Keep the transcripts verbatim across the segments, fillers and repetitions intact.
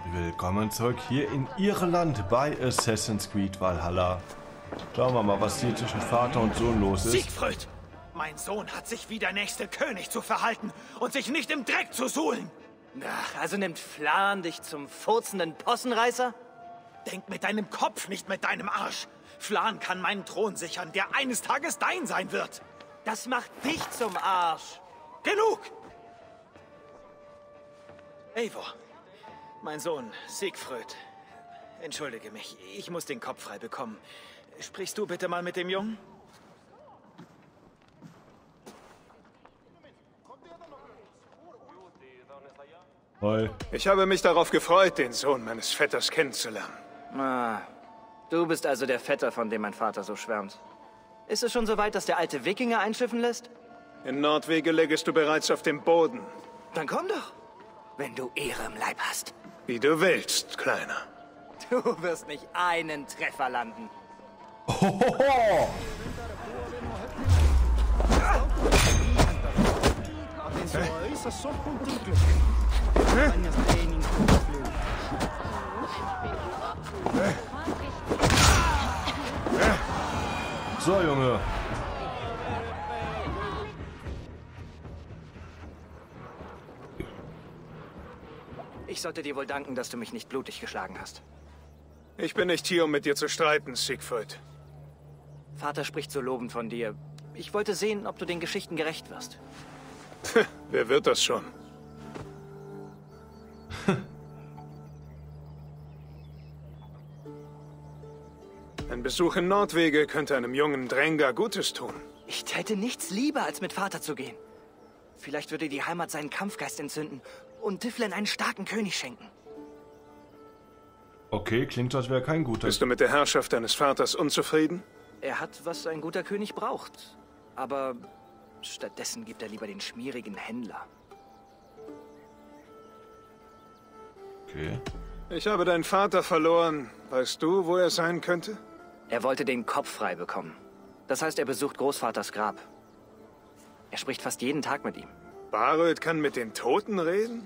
Willkommen zurück hier in Irland bei Assassin's Creed Valhalla. Schauen wir mal, was hier zwischen Vater und Sohn los ist. Siegfried! Mein Sohn hat sich wie der nächste König zu verhalten und sich nicht im Dreck zu suhlen. Ach, also nimmt Flan dich zum furzenden Possenreißer? Denk mit deinem Kopf, nicht mit deinem Arsch. Flan kann meinen Thron sichern, der eines Tages dein sein wird. Das macht dich zum Arsch. Genug! Eivor, mein Sohn Siegfried. Entschuldige mich, ich muss den Kopf frei bekommen. Sprichst du bitte mal mit dem Jungen? Hi. Ich habe mich darauf gefreut, den Sohn meines Vetters kennenzulernen. Ah, du bist also der Vetter, von dem mein Vater so schwärmt. Ist es schon so weit, dass der alte Wikinger einschiffen lässt? In Nordwege lägest du bereits auf dem Boden. Dann komm doch, wenn du Ehre im Leib hast. Wie du willst, Kleiner. Du wirst nicht einen Treffer landen. Hohoho! So, Junge. Ich sollte dir wohl danken, dass du mich nicht blutig geschlagen hast. Ich bin nicht hier, um mit dir zu streiten, Siegfried. Vater spricht so lobend von dir. Ich wollte sehen, ob du den Geschichten gerecht wirst. Wer wird das schon? Ein Besuch in Nordwege könnte einem jungen Dränger Gutes tun. Ich täte nichts lieber, als mit Vater zu gehen. Vielleicht würde die Heimat seinen Kampfgeist entzünden und Tiflen einen starken König schenken. Okay, klingt, als wäre kein guter... Bist du mit der Herrschaft deines Vaters unzufrieden? Er hat, was ein guter König braucht. Aber stattdessen gibt er lieber den schmierigen Händler. Okay. Ich habe deinen Vater verloren. Weißt du, wo er sein könnte? Er wollte den Kopf frei bekommen. Das heißt, er besucht Großvaters Grab. Er spricht fast jeden Tag mit ihm. Baröd kann mit den Toten reden?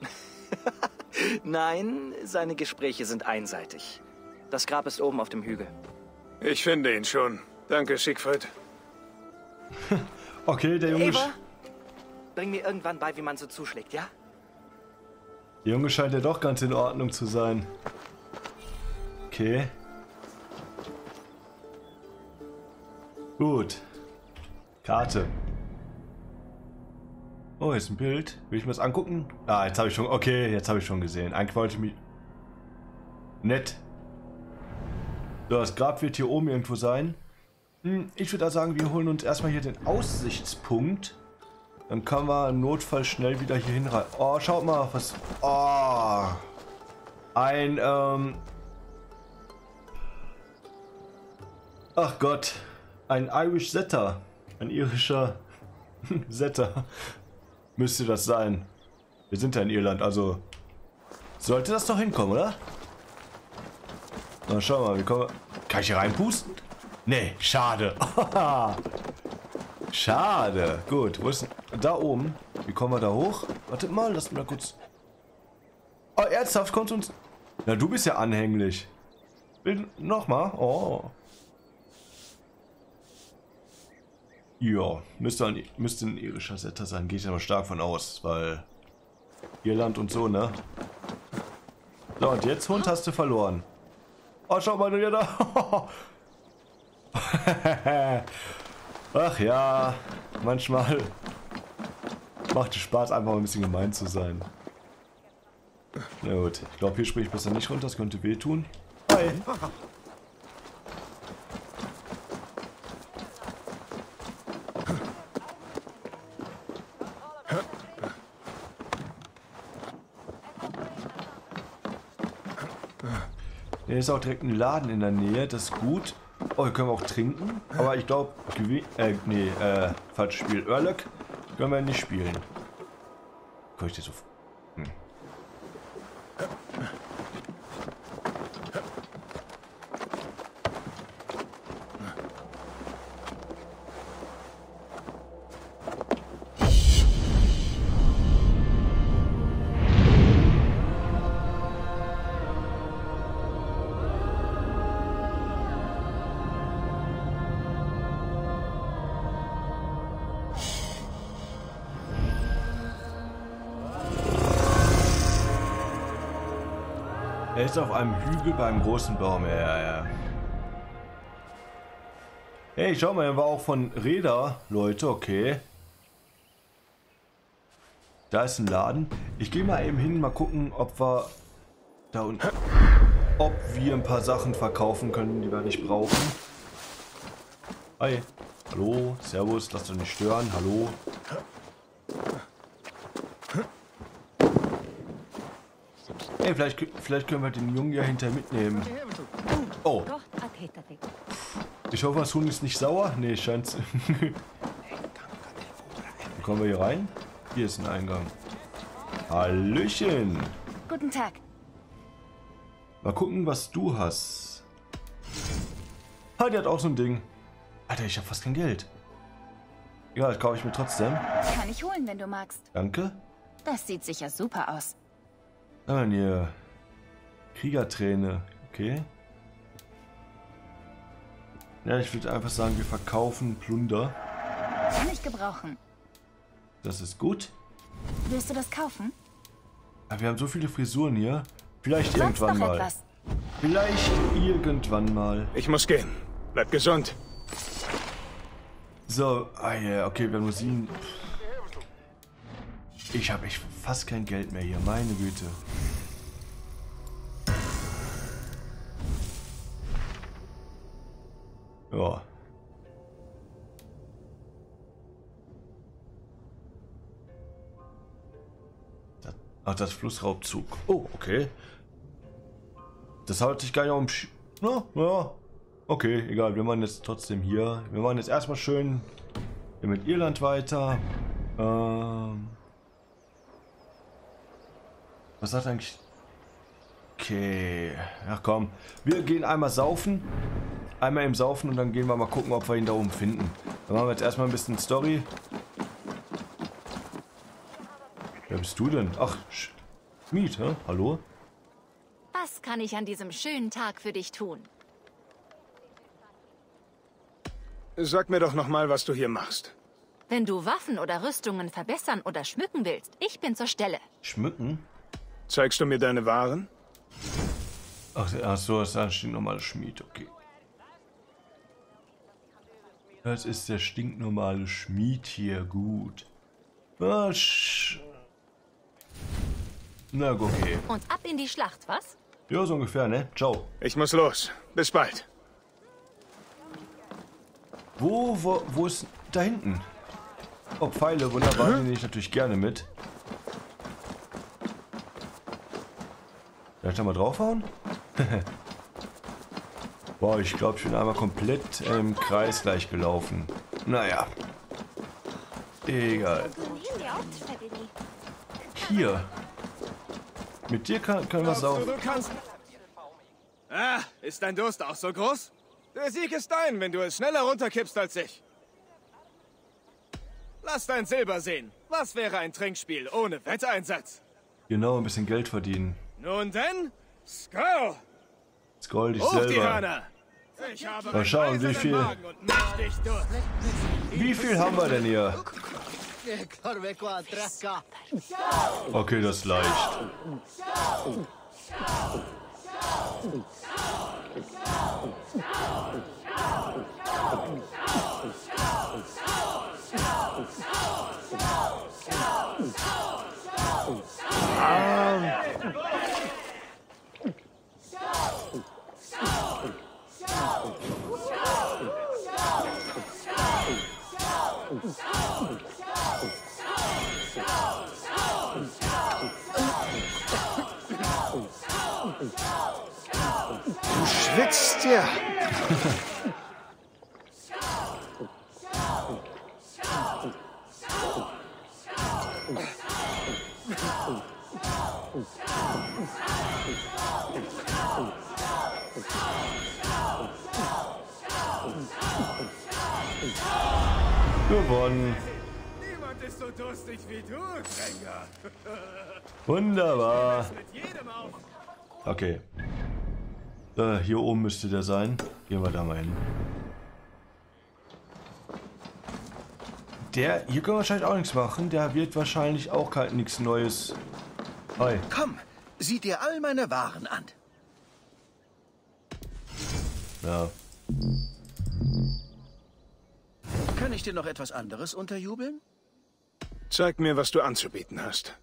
Nein, seine Gespräche sind einseitig. Das Grab ist oben auf dem Hügel. Ich finde ihn schon. Danke, Siegfried. Okay, der Junge... Eivor, bring mir irgendwann bei, wie man so zuschlägt, ja? Der Junge scheint ja doch ganz in Ordnung zu sein. Okay. Gut. Karte. Oh, hier ist ein Bild. Will ich mir das angucken? Ah, jetzt habe ich schon... Okay, jetzt habe ich schon gesehen. Eigentlich wollte ich mich... Nett. So, das Grab wird hier oben irgendwo sein. Hm, ich würde da sagen, wir holen uns erstmal hier den Aussichtspunkt. Dann können wir im Notfall schnell wieder hier hinreiten. Oh, schaut mal, was... Oh. Ein, ähm... Ach Gott. Ein Irish Setter. Ein irischer Setter. Müsste das sein. Wir sind ja in Irland, also... Sollte das doch hinkommen, oder? Na, schau mal, wie kommen wir... Kann ich hier reinpusten? Nee, schade. Schade. Gut, wo ist denn... Da oben. Wie kommen wir da hoch? Wartet mal, lass mal kurz... Oh, ernsthaft, kommt uns... Na, du bist ja anhänglich. Will... Nochmal? Oh. Ja, müsste ein, müsste ein irischer Setter sein. Gehe ich aber stark von aus, weil... Irland und so, ne? So, und jetzt, Hund, hast du verloren. Oh, schau mal, du da. Ach ja, manchmal macht es Spaß, einfach ein bisschen gemein zu sein. Na gut, ich glaube, hier springe ich besser nicht runter, das könnte wehtun. Hi. Hier ist auch direkt ein Laden in der Nähe, das ist gut. Oh, hier können wir auch trinken. Aber ich glaube, äh, nee, äh, falsches Spiel. Urlök können wir nicht spielen. Kann ich das so... Hm. Er ist auf einem Hügel beim großen Baum. Ja, ja, ja. Hey, schau mal, er war auch von Räder, Leute, okay. Da ist ein Laden. Ich gehe mal eben hin, mal gucken, ob wir da unten, ob wir ein paar Sachen verkaufen können, die wir nicht brauchen. Hi. Hallo, servus, lasst euch nicht stören, hallo. Hey, vielleicht, vielleicht können wir den Jungen ja hinterher mitnehmen. Oh. Ich hoffe, das Huhn ist nicht sauer. Nee, scheint's. Kommen wir hier rein? Hier ist ein Eingang. Hallöchen. Guten Tag. Mal gucken, was du hast. Ah, die hat auch so ein Ding. Alter, ich habe fast kein Geld. Ja, das kaufe ich mir trotzdem. Kann ich holen, wenn du magst. Danke. Das sieht sicher super aus. Dann hier. Kriegerträne. Okay. Ja, ich würde einfach sagen, wir verkaufen Plunder. Kann ich gebrauchen. Das ist gut. Willst du das kaufen? Aber wir haben so viele Frisuren hier. Vielleicht Sonst irgendwann noch mal. etwas? Vielleicht irgendwann mal. Ich muss gehen. Bleib gesund. So, ah ja, okay, wir haben nur sieben. Ich habe echt fast kein Geld mehr hier, meine Güte. Ja. Das, ach, das Flussraubzug. Oh, okay. Das haut sich gar nicht um. Sch Na, ja. Okay, egal. Wir machen jetzt trotzdem hier. Wir machen jetzt erstmal schön hier mit Irland weiter. Ähm. Was sagt eigentlich? Okay. Ach komm. Wir gehen einmal saufen. Einmal im Saufen und dann gehen wir mal gucken, ob wir ihn da oben finden. Dann machen wir jetzt erstmal ein bisschen Story. Wer bist du denn? Ach, Schmied, hä? Hallo? Was kann ich an diesem schönen Tag für dich tun? Sag mir doch noch mal, was du hier machst. Wenn du Waffen oder Rüstungen verbessern oder schmücken willst, ich bin zur Stelle. Schmücken? Zeigst du mir deine Waren? Ach, ach so, das steht normale Schmied, okay. Das ist der stinknormale Schmied hier, gut. Ah, sch Na, okay. Und ab in die Schlacht, was? Ja, so ungefähr, ne? Ciao. Ich muss los. Bis bald. Wo, wo, wo ist da hinten? Oh, Pfeile, wunderbar, die nehme ich natürlich gerne mit. Soll ich da mal draufhauen? Boah, ich glaube, ich bin einmal komplett im Kreis gleich gelaufen. Naja. Egal. Hier. Mit dir kann, können wir es auch. Du kannst. Ah, ist dein Durst auch so groß? Der Sieg ist dein, wenn du es schneller runterkippst als ich. Lass dein Silber sehen. Was wäre ein Trinkspiel ohne Wetteinsatz? Genau, ein bisschen Geld verdienen. Nun denn, Skull! Scroll dich Hoch die selber. Hörner! Ich habe Mal schauen, einen wie eisernen viel- Magen und mächtig Durst. Wie viel haben wir denn hier? Okay, das ist leicht. Du schwitzt ja. Gewonnen. Niemand ist so durstig wie du, Dränger. Wunderbar. Mit jedem auf. Okay. Äh, hier oben müsste der sein. Gehen wir da mal hin. Der, hier können wir wahrscheinlich auch nichts machen. Der wird wahrscheinlich auch kein nichts Neues. Hi. Komm, sieh dir all meine Waren an. Ja. Kann ich dir noch etwas anderes unterjubeln? Zeig mir, was du anzubieten hast.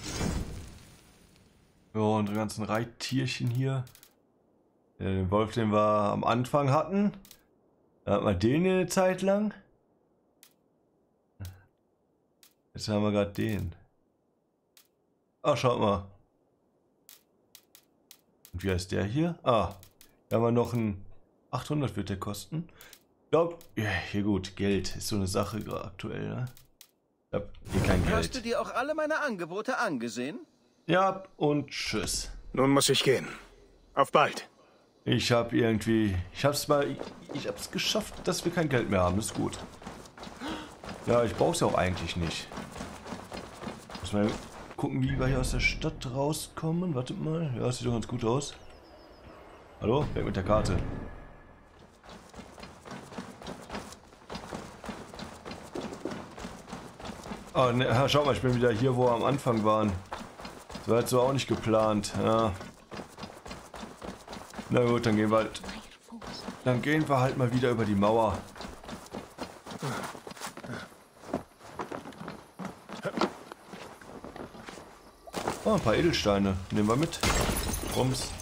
Ja, unsere ganzen Reittierchen hier. Den Wolf, den wir am Anfang hatten. Da hatten wir den eine Zeit lang. Jetzt haben wir gerade den. Ach, schaut mal. Und wie heißt der hier? Ah, da haben wir noch einen achthundert wird der kosten. Ich glaube, ja, hier gut, Geld ist so eine Sache gerade aktuell, ne? Ich hab hier kein Geld. Hast du dir auch alle meine Angebote angesehen? Ja, und tschüss. Nun muss ich gehen. Auf bald. Ich habe irgendwie, ich hab's mal, ich, ich hab's geschafft, dass wir kein Geld mehr haben, ist gut. Ja, ich brauch's ja auch eigentlich nicht. Muss mal gucken, wie wir hier aus der Stadt rauskommen. Wartet mal, ja, das sieht doch ganz gut aus. Hallo, weg mit der Karte. Oh, ne, schau mal, ich bin wieder hier, wo wir am Anfang waren. Das war jetzt so auch nicht geplant, ja. Na gut, dann gehen wir halt. Dann gehen wir halt mal wieder über die Mauer. Oh, ein paar Edelsteine. Nehmen wir mit. Rums.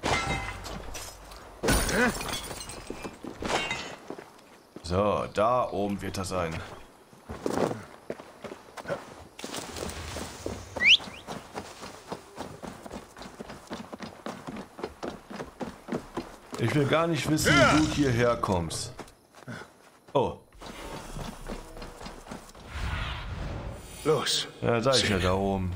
So, da oben wird er sein. Ich will gar nicht wissen, wie du hierher kommst. Oh. Los. Ja, da ist ja da oben.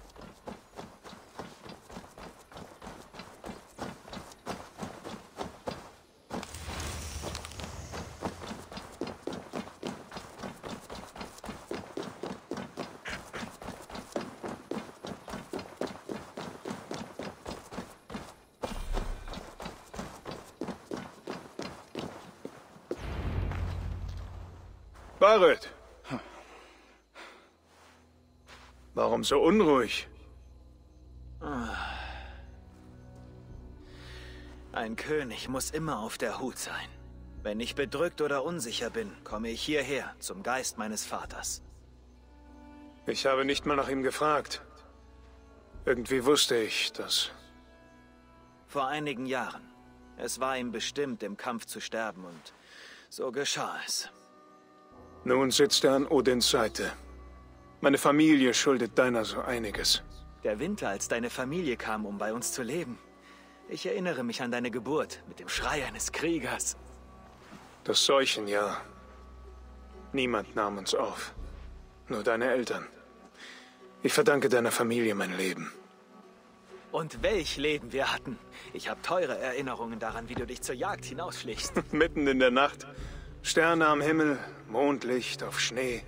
Barret. Warum so unruhig? Ein König muss immer auf der Hut sein. Wenn ich bedrückt oder unsicher bin, komme ich hierher, zum Geist meines Vaters. Ich habe nicht mal nach ihm gefragt. Irgendwie wusste ich das. Vor einigen Jahren. Es war ihm bestimmt, im Kampf zu sterben, und so geschah es. Nun sitzt er an Odins Seite. Meine Familie schuldet deiner so einiges. Der Winter, als deine Familie kam, um bei uns zu leben. Ich erinnere mich an deine Geburt mit dem Schrei eines Kriegers. Das Seuchenjahr. Niemand nahm uns auf. Nur deine Eltern. Ich verdanke deiner Familie mein Leben. Und welch Leben wir hatten. Ich habe teure Erinnerungen daran, wie du dich zur Jagd hinausschlichst. Mitten in der Nacht. Sterne am Himmel, Mondlicht auf Schnee.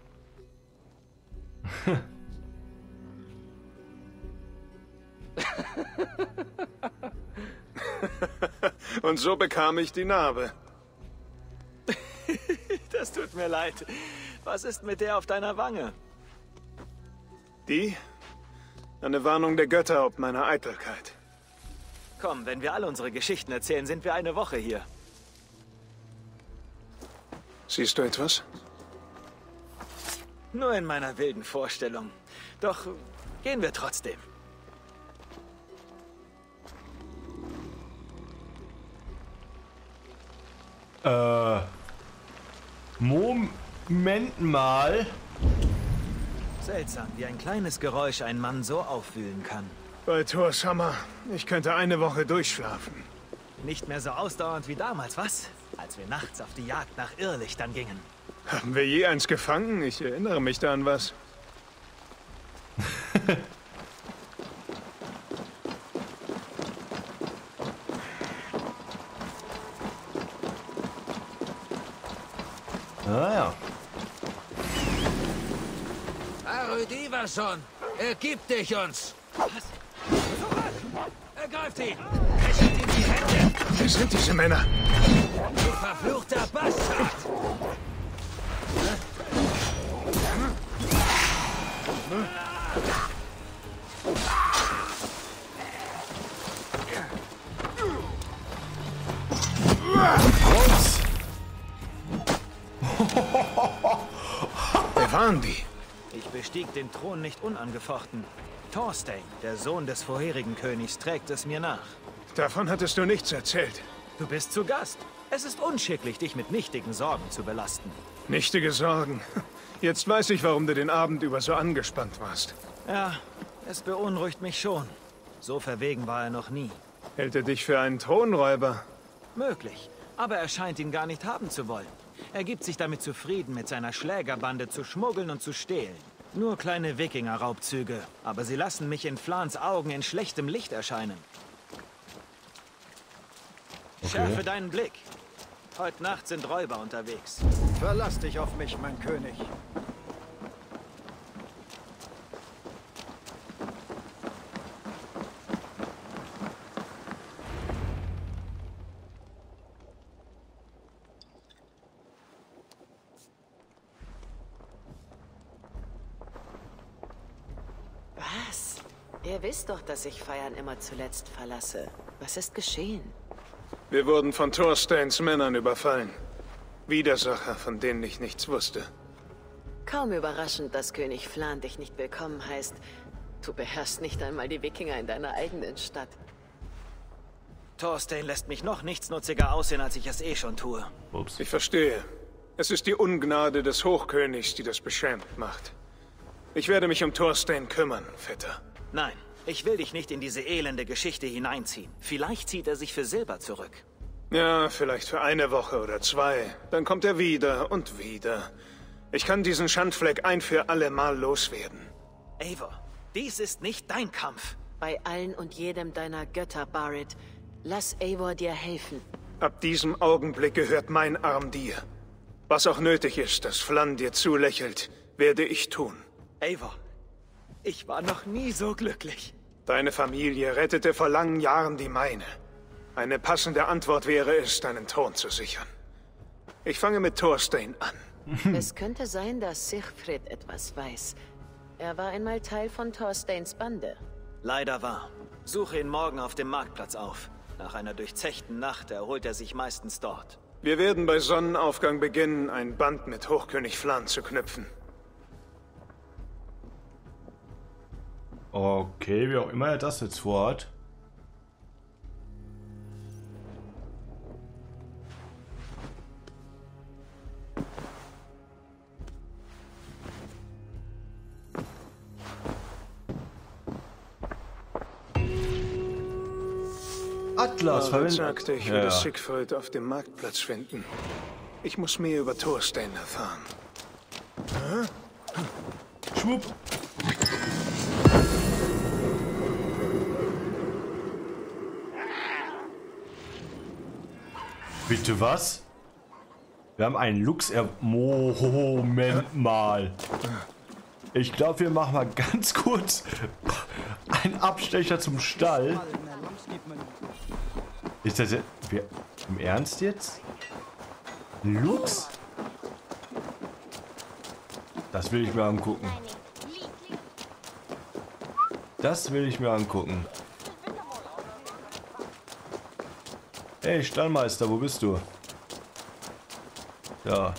Und so bekam ich die Narbe. Das tut mir leid. Was ist mit der auf deiner Wange? Die? Eine Warnung der Götter ob meiner Eitelkeit. Komm, wenn wir all unsere Geschichten erzählen, sind wir eine Woche hier. Siehst du etwas? Nur in meiner wilden Vorstellung. Doch gehen wir trotzdem. Äh. Moment mal. Seltsam, wie ein kleines Geräusch einen Mann so aufwühlen kann. Bei Thors Hammer. Ich könnte eine Woche durchschlafen. Nicht mehr so ausdauernd wie damals, was? Als wir nachts auf die Jagd nach Irrlichtern gingen. Haben wir je eins gefangen? Ich erinnere mich da an was. Ah ja. Arud Ivarsson, ergib dich uns! Was? Ergreift ihn! Fesselt ihm die Hände! Wer sind diese Männer? Du verfluchter Bastard! Wer waren die? Ich bestieg den Thron nicht unangefochten. Thorstein, der Sohn des vorherigen Königs, trägt es mir nach. Davon hattest du nichts erzählt. Du bist zu Gast. Es ist unschicklich, dich mit nichtigen Sorgen zu belasten. Nichtige Sorgen. Jetzt weiß ich, warum du den Abend über so angespannt warst. Ja, es beunruhigt mich schon. So verwegen war er noch nie. Hält er dich für einen Thronräuber? Möglich, aber er scheint ihn gar nicht haben zu wollen. Er gibt sich damit zufrieden, mit seiner Schlägerbande zu schmuggeln und zu stehlen. Nur kleine Wikinger-Raubzüge, aber sie lassen mich in Flans Augen in schlechtem Licht erscheinen. Okay. Schärfe deinen Blick. Heute Nacht sind Räuber unterwegs. Verlass dich auf mich, mein König. Was? Ihr wisst doch, dass ich Feiern immer zuletzt verlasse. Was ist geschehen? Wir wurden von Thorsteins Männern überfallen. Widersacher, von denen ich nichts wusste. Kaum überraschend, dass König Flan dich nicht willkommen heißt. Du beherrschst nicht einmal die Wikinger in deiner eigenen Stadt. Thorstein lässt mich noch nichtsnutziger aussehen, als ich es eh schon tue. Ups. Ich verstehe. Es ist die Ungnade des Hochkönigs, die das beschämt macht. Ich werde mich um Thorstein kümmern, Vetter. Nein, ich will dich nicht in diese elende Geschichte hineinziehen. Vielleicht zieht er sich für Silber zurück. Ja, vielleicht für eine Woche oder zwei. Dann kommt er wieder und wieder. Ich kann diesen Schandfleck ein für alle Mal loswerden. Eivor, dies ist nicht dein Kampf. Bei allen und jedem deiner Götter, Barret, lass Eivor dir helfen. Ab diesem Augenblick gehört mein Arm dir. Was auch nötig ist, dass Flan dir zulächelt, werde ich tun. Eivor, ich war noch nie so glücklich. Deine Familie rettete vor langen Jahren die meine. Eine passende Antwort wäre es, deinen Thron zu sichern. Ich fange mit Thorstein an. Es könnte sein, dass Siegfried etwas weiß. Er war einmal Teil von Thorsteins Bande. Leider wahr. Suche ihn morgen auf dem Marktplatz auf. Nach einer durchzechten Nacht erholt er sich meistens dort. Wir werden bei Sonnenaufgang beginnen, ein Band mit Hochkönig Flan zu knüpfen. Okay, wie auch immer er das jetzt vorhat. Atlas, Barret verwendet. sagte, ich Ja. würde Siegfried auf dem Marktplatz finden. Ich muss mehr über Thorstein erfahren. Schwupp. Bitte was? Wir haben einen Luchs er... Moment mal. Ich glaube, wir machen mal ganz kurz einen Abstecher zum Stall. Ist das jetzt... Wir, im Ernst jetzt? Ein Luchs? Das will ich mir angucken. Das will ich mir angucken. Hey, Stallmeister, wo bist du? Ja.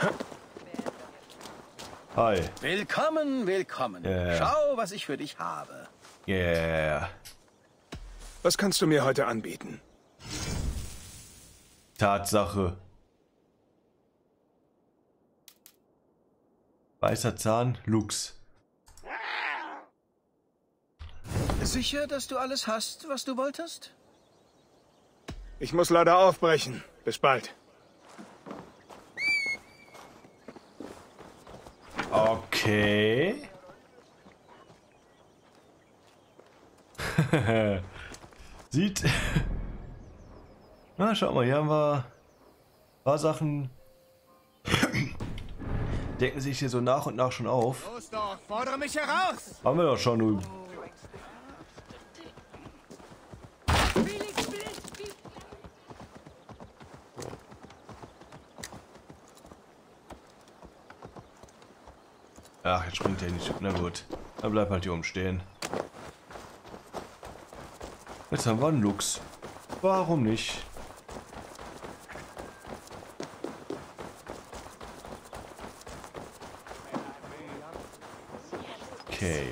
Hi. Willkommen, willkommen. Ja. Schau, was ich für dich habe. Yeah. Was kannst du mir heute anbieten? Tatsache. Weißer Zahn, Luchs. Sicher, dass du alles hast, was du wolltest? Ich muss leider aufbrechen. Bis bald. Okay. Sieht... Na, schau mal, hier haben wir ein paar Sachen... Decken sich hier so nach und nach schon auf. Los doch, fordere mich heraus! Haben wir doch schon. Du. Ach, jetzt springt er nicht. Na gut. Dann bleib halt hier oben stehen. Jetzt haben wir einen Luchs. Warum nicht? Okay.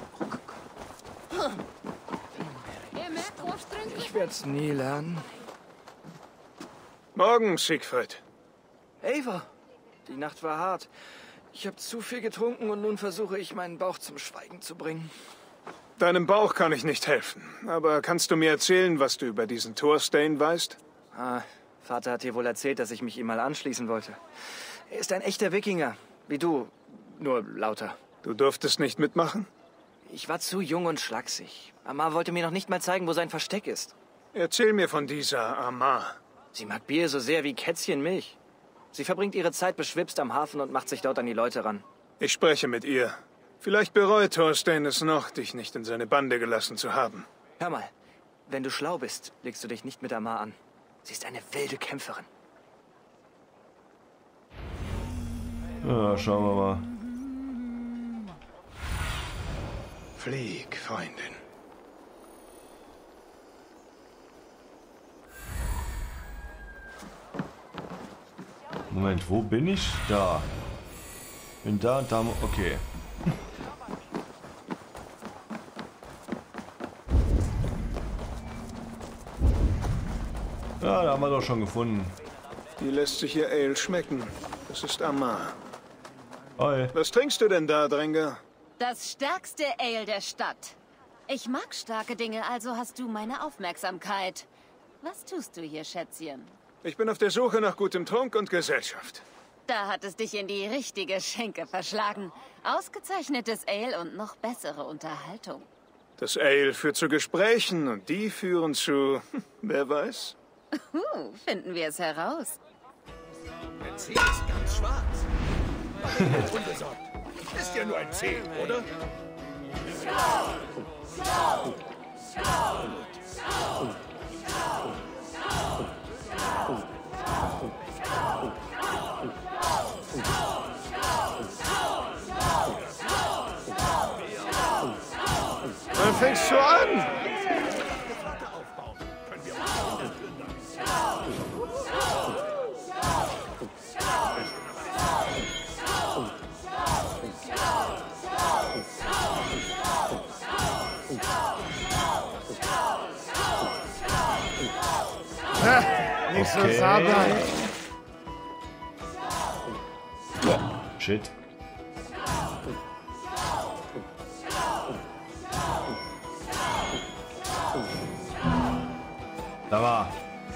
Ich werde es nie lernen. Morgen, Siegfried. Eivor, die Nacht war hart. Ich habe zu viel getrunken und nun versuche ich, meinen Bauch zum Schweigen zu bringen. Deinem Bauch kann ich nicht helfen. Aber kannst du mir erzählen, was du über diesen Thorstein weißt? Ah, Vater hat dir wohl erzählt, dass ich mich ihm mal anschließen wollte. Er ist ein echter Wikinger, wie du, nur lauter. Du durftest nicht mitmachen? Ich war zu jung und schlaksig. Amar wollte mir noch nicht mal zeigen, wo sein Versteck ist. Erzähl mir von dieser Amar. Sie mag Bier so sehr wie Kätzchen Milch. Sie verbringt ihre Zeit beschwipst am Hafen und macht sich dort an die Leute ran. Ich spreche mit ihr. Vielleicht bereut Thorstein es noch, dich nicht in seine Bande gelassen zu haben. Hör mal, wenn du schlau bist, legst du dich nicht mit Amar an. Sie ist eine wilde Kämpferin. Ja, schauen wir mal. Flieg, Freundin. Moment, wo bin ich? Da. Bin da und da. Okay. Ja, da haben wir doch schon gefunden. Die lässt sich ihr Ale schmecken. Das ist Amar. Hi. Was trinkst du denn da, Dränger? Das stärkste Ale der Stadt. Ich mag starke Dinge, also hast du meine Aufmerksamkeit. Was tust du hier, Schätzchen? Ich bin auf der Suche nach gutem Trunk und Gesellschaft. Da hat es dich in die richtige Schenke verschlagen. Ausgezeichnetes Ale und noch bessere Unterhaltung. Das Ale führt zu Gesprächen und die führen zu... wer weiß? Uh, finden wir es heraus. Der Zeh ist ganz schwarz. Aber ich bin unbesorgt. Ist ja nur ein Zeh, oder? Wann fängst du an? Nicht so Okay. sabbern. Shit. Da war.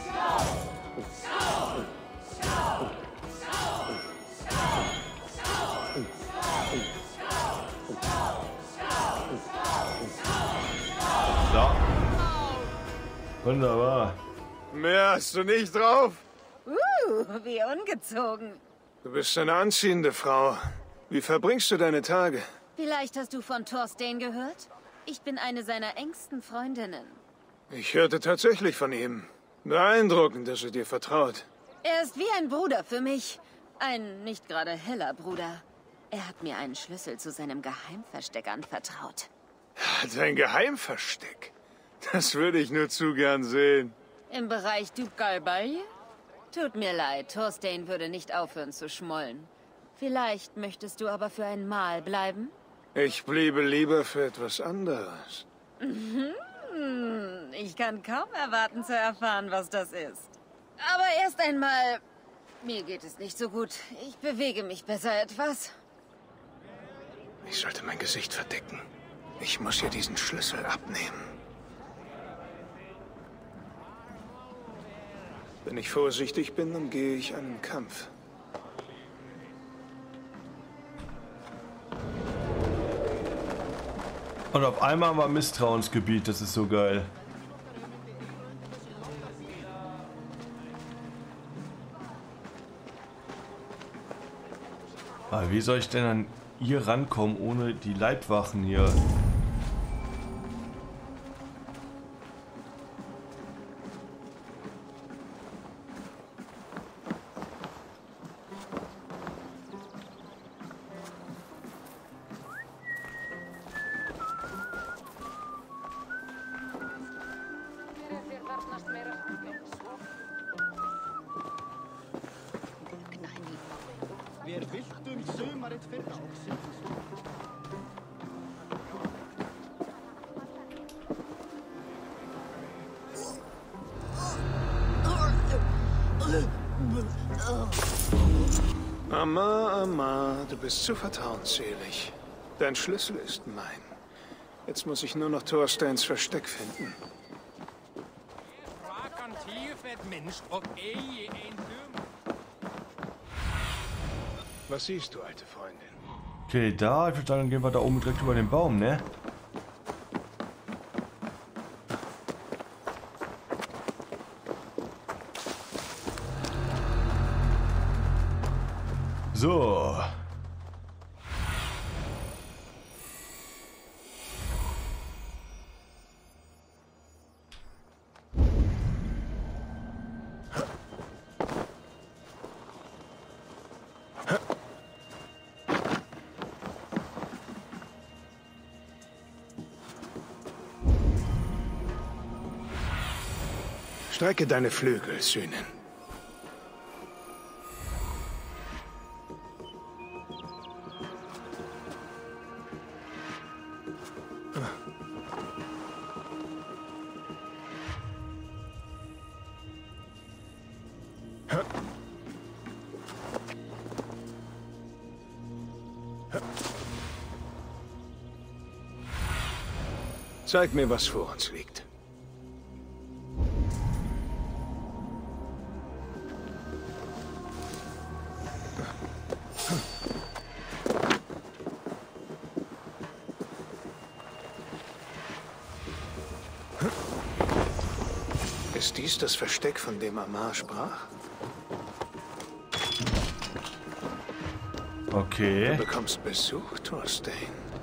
So. Wunderbar. Mehr hast du nicht drauf? Uh, wie ungezogen. Du bist eine anziehende Frau. Wie verbringst du deine Tage? Vielleicht hast du von Thorstein gehört? Ich bin eine seiner engsten Freundinnen. Ich hörte tatsächlich von ihm. Beeindruckend, dass er dir vertraut. Er ist wie ein Bruder für mich. Ein nicht gerade heller Bruder. Er hat mir einen Schlüssel zu seinem Geheimversteck anvertraut. Dein Geheimversteck? Das würde ich nur zu gern sehen. Im Bereich Dubgalbay? Tut mir leid, Thorstein würde nicht aufhören zu schmollen. Vielleicht möchtest du aber für ein Mahl bleiben? Ich bliebe lieber für etwas anderes. Mhm. Ich kann kaum erwarten zu erfahren, was das ist. Aber erst einmal, mir geht es nicht so gut. Ich bewege mich besser etwas. Ich sollte mein Gesicht verdecken. Ich muss ihr diesen Schlüssel abnehmen. Wenn ich vorsichtig bin, umgehe ich einen Kampf. Und auf einmal war Misstrauensgebiet, das ist so geil. Aber wie soll ich denn an ihr rankommen, ohne die Leibwachen hier? Amar, Amar, du bist zu vertrauensselig. Dein Schlüssel ist mein. Jetzt muss ich nur noch Thorsteins Versteck finden. Was siehst du, alte Freundin? Okay, da, ich würde sagen, gehen wir da oben direkt über den Baum, ne? So. Strecke deine Flügel, Sühnen. Zeig mir, was vor uns liegt. Ist dies das Versteck, von dem Amar sprach? Okay. Du bekommst Besuch, Thorstein.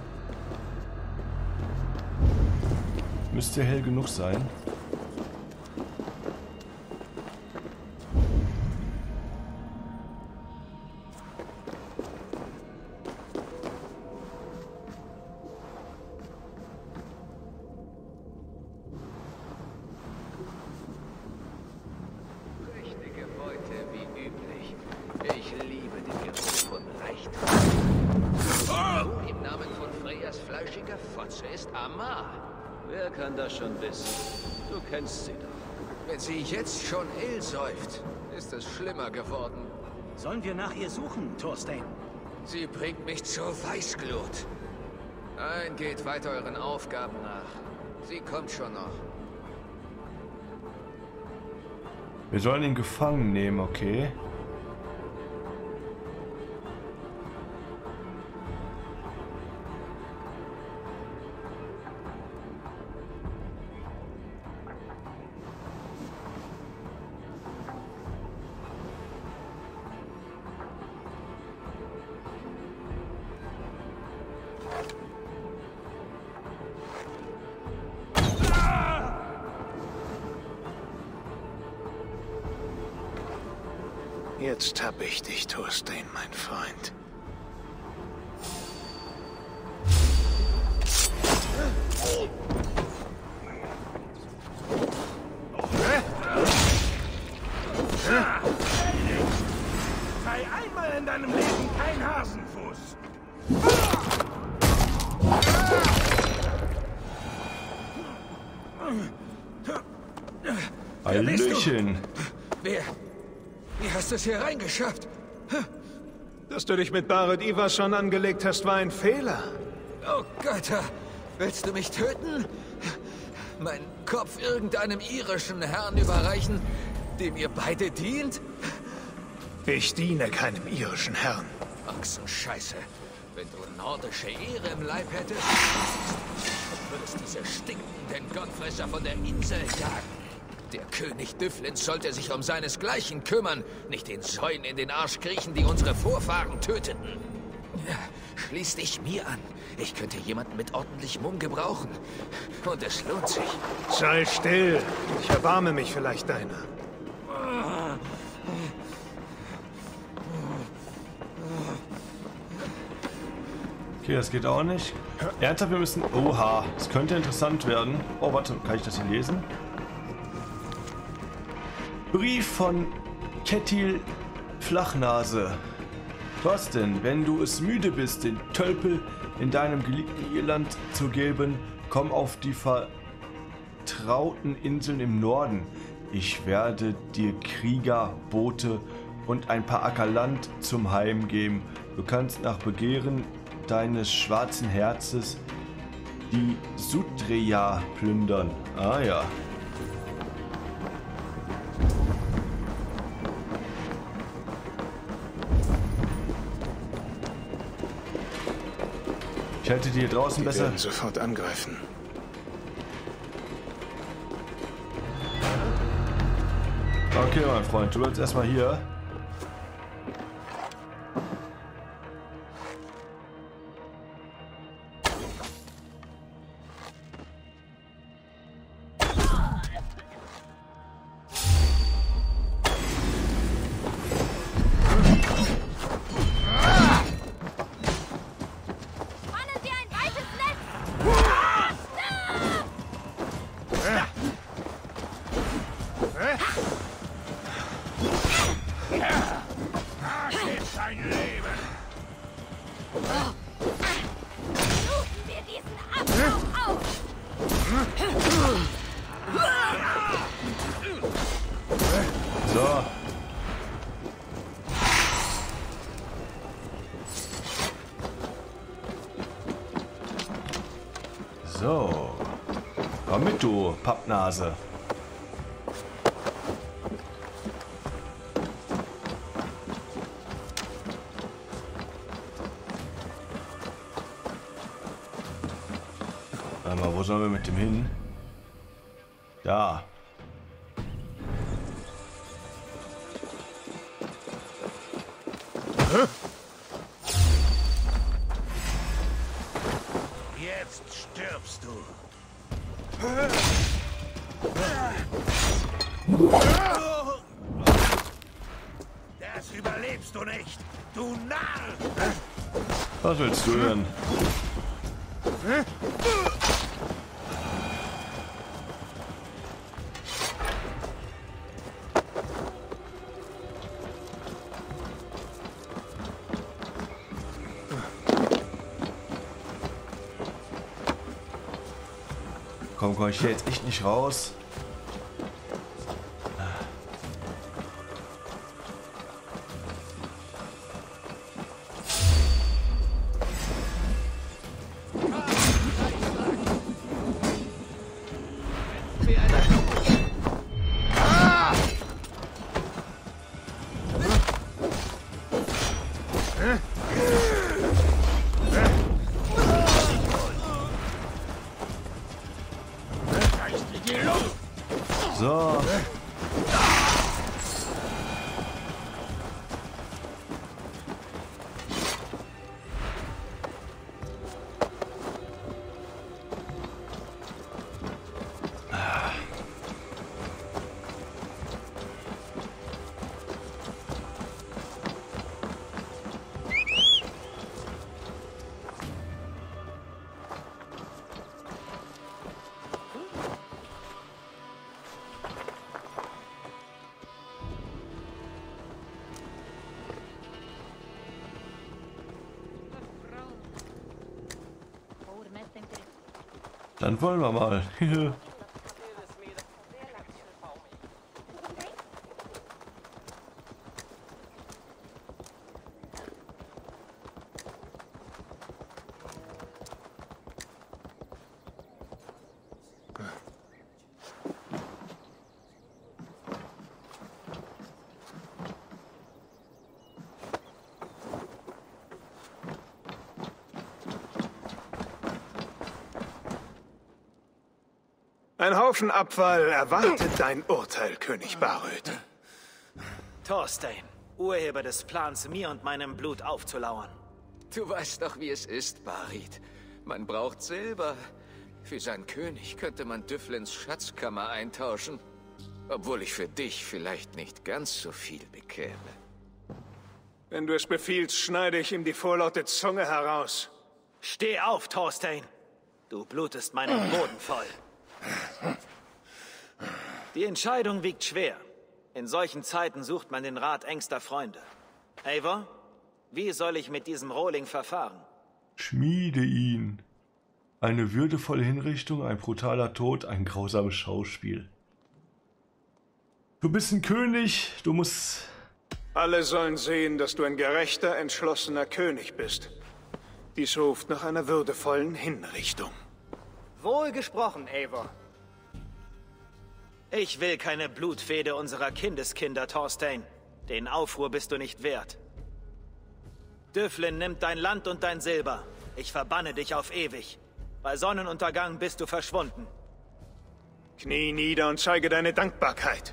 Müsste hell genug sein. Prächtige Beute wie üblich. Ich liebe den Geruch von Reichtum. Oh! Im Namen von Freyas fleischiger Fotze ist Amar. Wer kann das schon wissen? Du kennst sie doch. Wenn sie jetzt schon ill säuft, ist es schlimmer geworden. Sollen wir nach ihr suchen, Thorstein? Sie bringt mich zur Weißglut. Nein, geht weiter euren Aufgaben nach. Sie kommt schon noch. Wir sollen ihn gefangen nehmen, okay? Jetzt hab ich dich, Thorstein, mein Freund. Sei einmal in deinem Leben kein Hasenfuß. Hallöchen. Wer? Wie hast du es hier reingeschafft? Dass du dich mit Barret Ivarsson angelegt hast, war ein Fehler. Oh Götter, willst du mich töten? Meinen Kopf irgendeinem irischen Herrn überreichen, dem ihr beide dient? Ich diene keinem irischen Herrn. Ochsenscheiße. Wenn du nordische Ehre im Leib hättest, würdest diese stinkenden Gottfresser von der Insel jagen. Der König Dyflin sollte sich um seinesgleichen kümmern, nicht den Säuen in den Arsch kriechen, die unsere Vorfahren töteten. Ja, schließ dich mir an. Ich könnte jemanden mit ordentlich Mumm gebrauchen. Und es lohnt sich. Sei still. Ich erbarme mich vielleicht deiner. Okay, das geht auch nicht. Ernsthaft, wir müssen... Oha, es könnte interessant werden. Oh, warte, kann ich das hier lesen? Brief von Kettil Flachnase. Thorsten, wenn du es müde bist, den Tölpel in deinem geliebten Irland zu geben, komm auf die vertrauten Inseln im Norden. Ich werde dir Krieger, Boote und ein paar Acker Land zum Heim geben. Du kannst nach Begehren deines schwarzen Herzens die Sutreya plündern. Ah ja. Ich hätte die hier draußen Die besser... werden sofort angreifen. Okay, mein Freund, du bleibst erstmal hier. So. So. Komm mit, du Pappnase. Warte mal, wo sollen wir mit dem hin? Da. Jetzt stirbst du. Das überlebst du nicht, du Narr! Was willst du denn? Komm, komm, ich hier jetzt echt nicht raus. So. Dann wollen wir mal. Ein Haufen Abfall erwartet dein Urteil, König Baröd. Thorstein, Urheber des Plans, mir und meinem Blut aufzulauern. Du weißt doch, wie es ist, Barid. Man braucht Silber. Für seinen König könnte man Dyflins Schatzkammer eintauschen. Obwohl ich für dich vielleicht nicht ganz so viel bekäme. Wenn du es befiehlst, schneide ich ihm die vorlaute Zunge heraus. Steh auf, Thorstein. Du blutest meinen Boden voll. Die Entscheidung wiegt schwer. In solchen Zeiten sucht man den Rat engster Freunde. Eivor, wie soll ich mit diesem Rohling verfahren? Schmiede ihn. Eine würdevolle Hinrichtung, ein brutaler Tod, ein grausames Schauspiel. Du bist ein König, du musst Alle sollen sehen, dass du ein gerechter, entschlossener König bist. Dies ruft nach einer würdevollen Hinrichtung. Wohl gesprochen, Eivor. Ich will keine Blutfehde unserer Kindeskinder, Thorstein. Den Aufruhr bist du nicht wert. Dyflin nimmt dein Land und dein Silber. Ich verbanne dich auf ewig. Bei Sonnenuntergang bist du verschwunden. Knie nieder und zeige deine Dankbarkeit.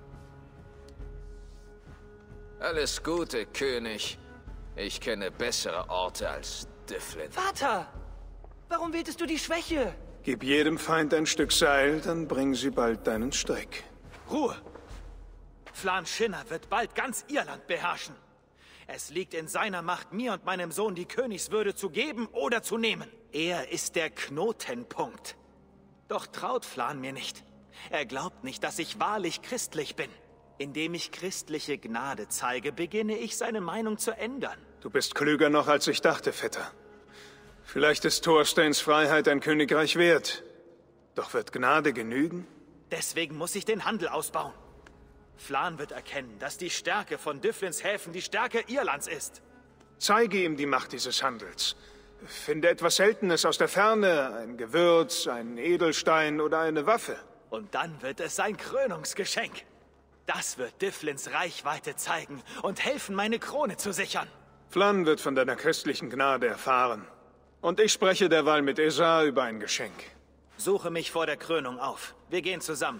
Alles Gute, König. Ich kenne bessere Orte als Dyflin. Vater! Warum wähltest du die Schwäche? Gib jedem Feind ein Stück Seil, dann bringen sie bald deinen Strick. Ruhe! Flan Schinner wird bald ganz Irland beherrschen. Es liegt in seiner Macht, mir und meinem Sohn die Königswürde zu geben oder zu nehmen. Er ist der Knotenpunkt. Doch traut Flan mir nicht. Er glaubt nicht, dass ich wahrlich christlich bin. Indem ich christliche Gnade zeige, beginne ich seine Meinung zu ändern. Du bist klüger noch, als ich dachte, Vetter. Vielleicht ist Thorsteins Freiheit ein Königreich wert. Doch wird Gnade genügen? Deswegen muss ich den Handel ausbauen. Flan wird erkennen, dass die Stärke von Dyflins Häfen die Stärke Irlands ist. Zeige ihm die Macht dieses Handels. Finde etwas Seltenes aus der Ferne, ein Gewürz, ein Edelstein oder eine Waffe. Und dann wird es sein Krönungsgeschenk. Das wird Dyflins Reichweite zeigen und helfen, meine Krone zu sichern. Flan wird von deiner köstlichen Gnade erfahren. Und ich spreche derweil mit Esa über ein Geschenk. Suche mich vor der Krönung auf. Wir gehen zusammen.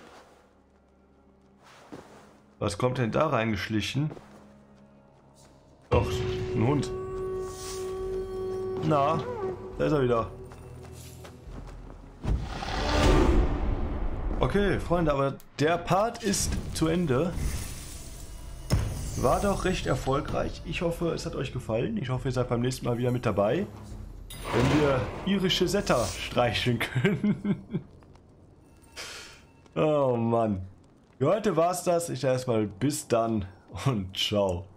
Was kommt denn da reingeschlichen? Doch, ein Hund. Na, da ist er wieder. Okay, Freunde, aber der Part ist zu Ende. War doch recht erfolgreich. Ich hoffe, es hat euch gefallen. Ich hoffe, ihr seid beim nächsten Mal wieder mit dabei, wenn wir irische Setter streicheln können. Oh Mann. Für heute war's das. Ich sage erstmal bis dann und ciao.